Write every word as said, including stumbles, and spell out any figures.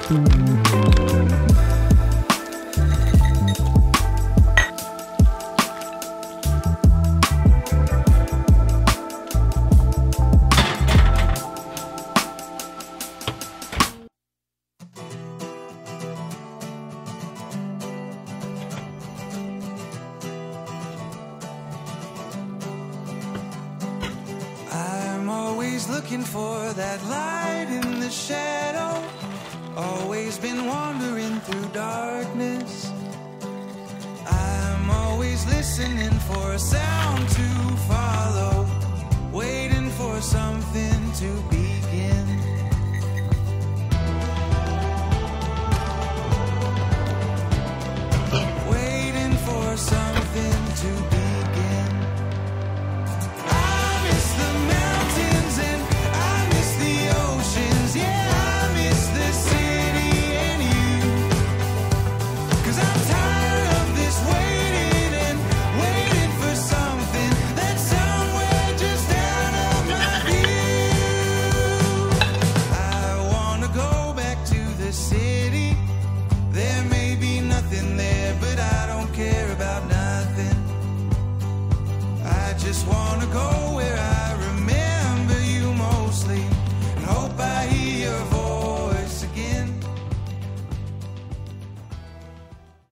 Looking for that light in the shadow, always been wandering through darkness. I'm always listening for a sound to follow, waiting for something to begin. Waiting for something to begin. I miss the mountains and I miss the oceans. Yeah, I miss the city and you. 'Cause I'm tired of this waiting and waiting for something that's somewhere just out of my view. I wanna go back to the city. There may be nothing there, but I don't care about nothing. I just wanna go